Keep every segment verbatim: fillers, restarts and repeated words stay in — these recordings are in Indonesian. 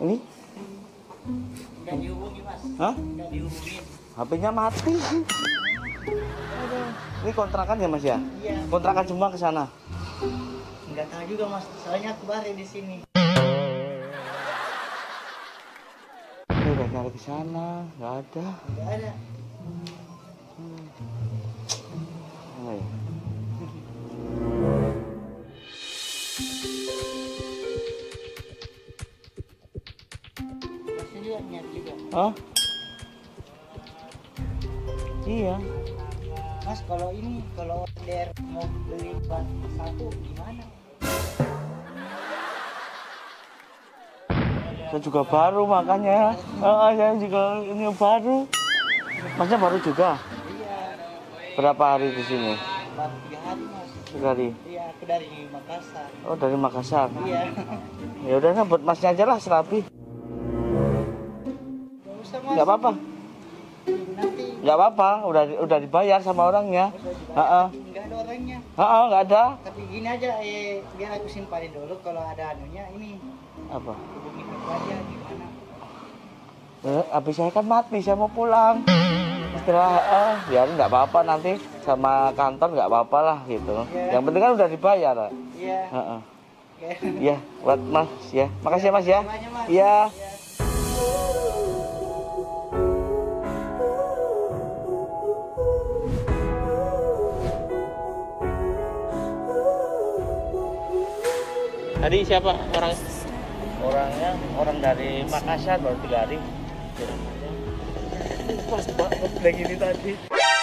Ini? Nggak dihubungi mas. Hah? Nggak dihubungin. H P-nya mati. Ini kontrakan ya mas ya? Iya. Kontrakan semua ke sana. Nggak tahu juga mas. Soalnya aku baru di sini. Ini udah cari ke sana, nggak ada. Nggak ada. Hmm. Mana ya? Masnya juga niat juga. Hah? Iya. Mas kalau ini kalau order mau beli ban satu gimana? Saya juga baru makanya. Ah, saya juga ini baru. Masnya baru juga. Iya. Berapa hari di sini? Baru tiga hari mas. Tiga hari. Iya aku dari Makassar. Oh dari Makassar. Iya. Ya udah nah, buat masnya aja lah serapi. Nggak usah mas. Nggak apa-apa. Nanti. Nggak apa-apa. Udah udah dibayar sama orangnya. Heeh. Nggak ada orangnya. Heeh, nggak ada. Tapi gini aja, eh biar aku simpanin dulu kalau ada anunya ini. Apa? Hubungin aku aja gimana? Eh, habis saya kan mati, saya mau pulang. Istirahat, eh, biar nggak apa-apa nanti sama kantor nggak apa-apa lah gitu. Yeah. Yang penting kan udah dibayar. Iya. Heeh. Oke. Iya, buat mas ya. Makasih ya mas ya. Makasih banyak, Mas. Iya. Tadi siapa orang? Orangnya orang dari Makassar baru tiga hari. Pas banget lagi ini tadi.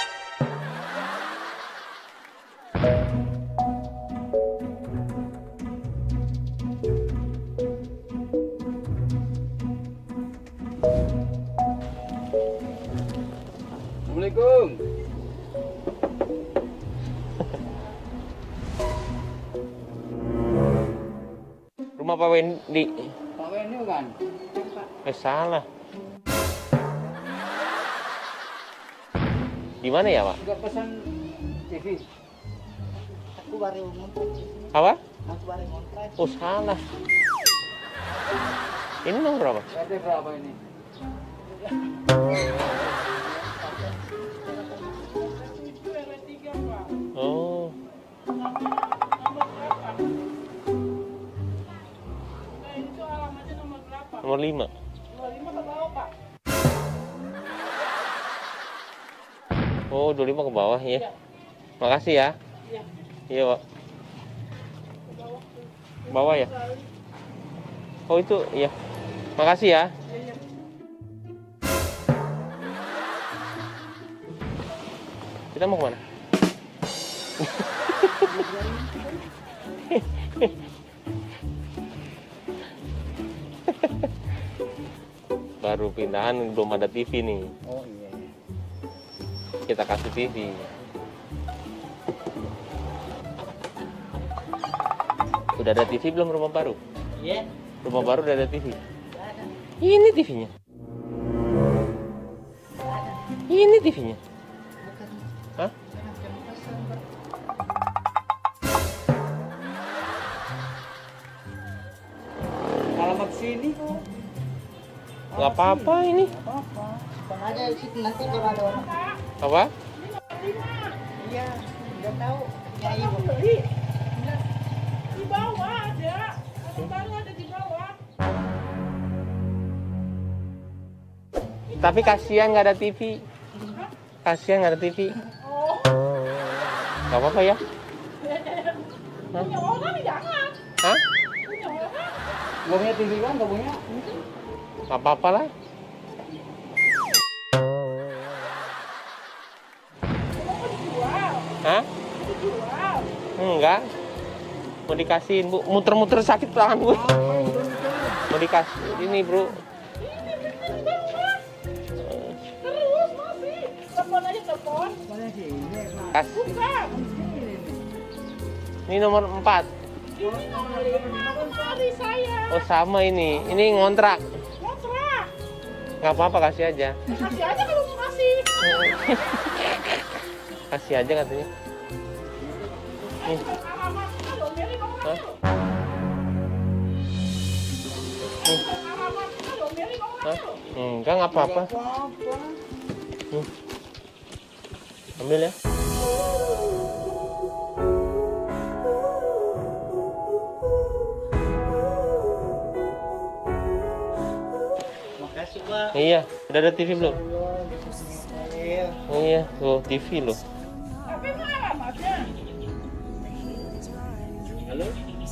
Assalamualaikum. Rumah Pak Wendy. Pak Wendy kan? Eh salah. Di mana ya Pak? Enggak pesan T V. Aku baru ngontrak. Apa? Aku baru ngontrak. Oh salah. Ini nomor berapa? R T berapa ini? Oh. Nomor lima. Oh, dua puluh lima ke bawah ya. Makasih ya. Iya, Pak. Bawah ya. Oh, itu iya. Makasih ya. Kita mau kemana? Baru pindahan belum ada T V nih. Oh iya. Kita kasih T V. Udah ada T V belum rumah baru? Iya. Rumah baru udah ada T V. Nggak ada. Ini T V-nya. Nggak ada. Ini T V-nya. Bukan. Hah? Bukan aku yang pesan, Pak. Alamat sini kok. Nggak apa-apa ini. Nggak apa-apa. Bang aja di situ nanti kalau ada orang. Apa? Iya. Nggak tahu. Ya ibu. Di bawah ada, orang baru ada di bawah. Tapi kasihan nggak ada T V. Kasihan nggak ada T V. Oh, Nggak apa-apa ya? punya orang jangan. Hah? Punya orang. Nggak punya T V kan? Nggak punya? Nggak apa-apa lah. Mau dijual, Hah? dijual. Enggak. Mau dikasihin, Bu. Muter-muter sakit tangan, Bu. Mau dikasih. Ini, Bro. Terus masih. Telepon aja telepon. Kas. Bukan. Ini nomor empat. Ini nomor lima kemari saya. Oh, sama ini. Ini ngontrak. Kontrak. Nggak apa-apa, kasih aja. Kasih aja kalau mau kasih. Kasih aja katanya. Nih. Alamatnya loh, jadi nomor Hah? itu. Nih. Alamatnya. Hah? Enggak, nggak apa-apa. Apa-apa. Hmm. Ambil ya. Makasih, Bang. Iya, udah ada T V belum? Iya. Iya, tuh T V loh. Tapi mana alamatnya? Halo?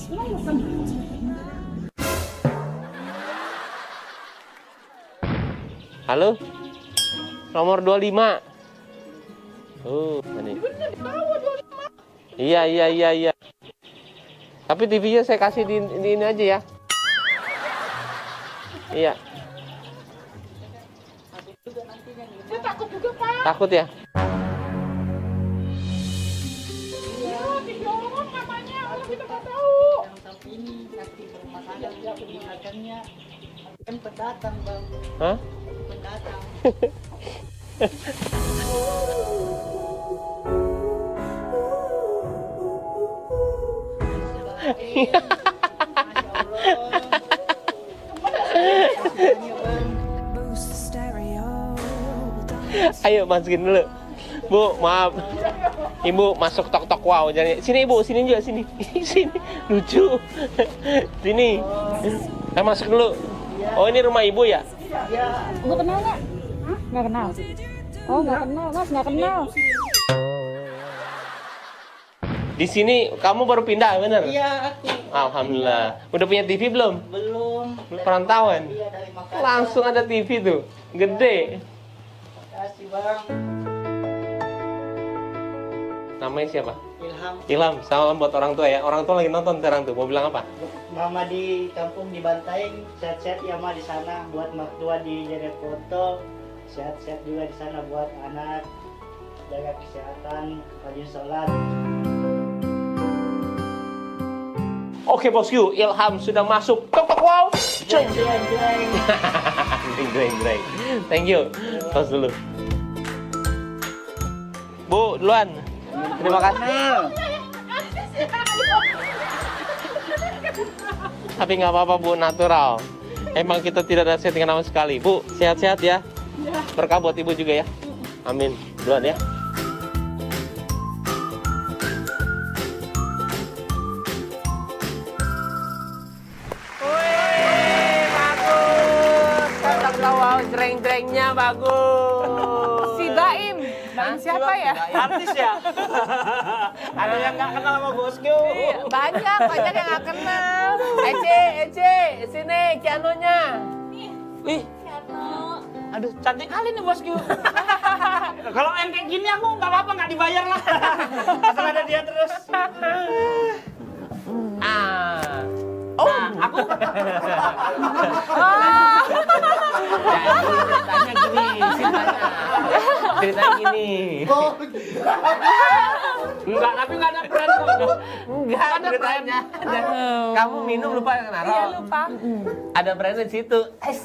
Halo? Nomor dua puluh lima. Oh, ini. Iya, iya, iya, iya. Tapi T V-nya saya kasih di, di ini aja ya. Iya. Saya takut juga, Pak. Takut ya? Iya, tiga orang namanya. Orang kita nggak tahu. Yang satu ini nanti bermasalah dia menggunakannya. Kan pendatang, Bang. Hah? Pendatang. Masya Allah. Ayo masukin dulu. Bu, maaf. Ibu masuk tok-tok wow. Jadi sini Ibu, sini juga sini. Sini. Lucu. Sini. Saya masuk dulu. Oh, ini rumah Ibu ya? Gue kenal nggak? Hah? Nggak kenal. Oh, nggak kenal, Mas. Nggak kenal. Di sini kamu baru pindah, bener? Iya, aku Alhamdulillah. Udah punya T V belum? belum. Perantauan. Iya, dari Makassar. Langsung ada T V tuh. Gede. Makasih, Bang. Namanya siapa? Ilham. Ilham. Salam buat orang tua ya. Orang tua lagi nonton sekarang tuh. Mau bilang apa? Mama di kampung di Bantaeng, sehat-sehat ya Ma di sana. Buat mertua di Jere Foto, sehat-sehat juga di sana buat anak. Jaga kesehatan, rajin sholat. Oke bosku, Ilham sudah masuk. Tok tok wow. Jeng jeng jeng. Greng greng greng. Thank you. Tos dulu. Bu, duluan. Terima kasih. Tapi nggak apa-apa Bu, natural. Emang kita tidak ada settingan sama sekali. Bu, sehat-sehat ya. Berkah buat Ibu juga ya. Amin. Duluan ya. Wow, jreng-jrengnya bagus. Si Baim. Baim siapa ya? Artis ya? Ada yang nggak kenal sama bosku. Iya, banyak, banyak yang nggak kenal. Ece, Ece, sini pianonya. Ih, Aduh, cantik kali nih bosku. Kalau yang kayak gini aku nggak apa-apa, nggak dibayar lah. Asal ada dia terus. Ah. Oh, nah, aku. Jadi ceritanya gini, ceritanya. Ceritanya gini. Enggak, tapi nggak ada brand kok. Enggak, ceritanya. Kamu minum lupa naruh. iya lupa. Ada brandnya di situ.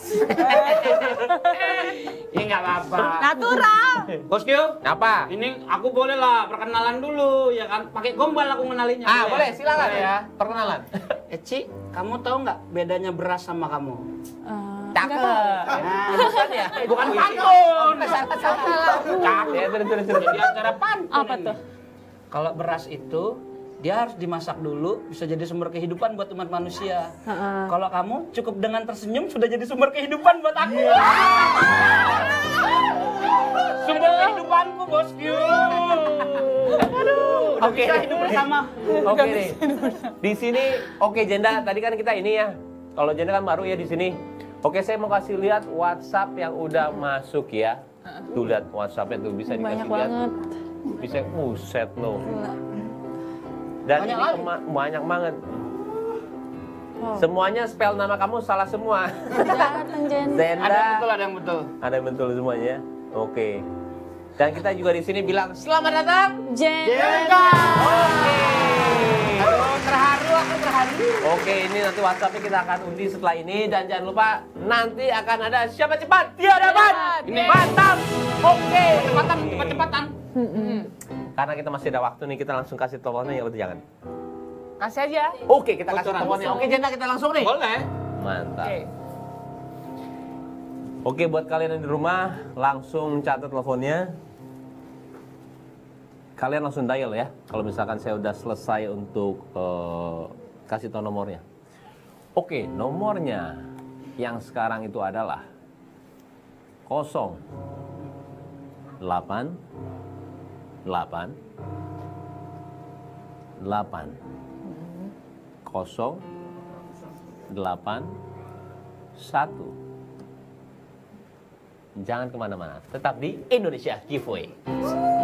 Ya nggak apa-apa. Natural. Bosku, Apa? ini aku boleh lah perkenalan dulu, ya kan? Pakai gombal aku mengenalinya. Ah, boleh, silakan Boleh ya. Perkenalan. Eci, kamu tahu nggak bedanya beras sama kamu? Cakep. Nah, Bukan ya? bukan pantun. Salah. Cakep. Ya, terus terus terus. Jadi acara pantun. Apa ini. tuh? Kalau beras itu dia harus dimasak dulu, bisa jadi sumber kehidupan buat umat manusia. Kalau kamu cukup dengan tersenyum sudah jadi sumber kehidupan buat aku. Sumber kehidupanku, bosku. Udah Oke. bisa hidup bersama. Oke nih. Di sini, oke Jenda, tadi kan kita ini ya. Kalau Jenda kan baru ya di sini. Oke, saya mau kasih lihat WhatsApp yang udah masuk ya. Tuh lihat WhatsApp-nya tuh bisa dikasih Banyak lihat. banget. Bisa buset loh. Dan Banyak ini kali. kema- banyak banget. Wow. Semuanya spell nama kamu salah semua. Jahat, Jen. Zenda. Ada yang betul, ada yang betul. Ada yang betul semuanya. Oke. Dan kita juga di sini bilang selamat datang. Jen. Oke. Aduh, terharu aku terharu. Oke, ini nanti WhatsApp-nya kita akan undi setelah ini dan jangan lupa nanti akan ada siapa cepat dia dapat. Cepat. Ini mantap. Oke. Cepatan, cepat-cepatan. Karena kita masih ada waktu nih, kita langsung kasih teleponnya ya, jangan. Kasih aja. Oke, kita kasih Bocoran. teleponnya. Oke, Jenda kita langsung nih. Boleh. Mantap. Oke. Oke, buat kalian yang di rumah, langsung catat teleponnya. Kalian langsung dial ya, kalau misalkan saya udah selesai untuk uh, kasih tahu nomornya. Oke, nomornya yang sekarang itu adalah nol delapan delapan delapan nol delapan satu. Jangan kemana-mana, tetap di Indonesia Giveaway.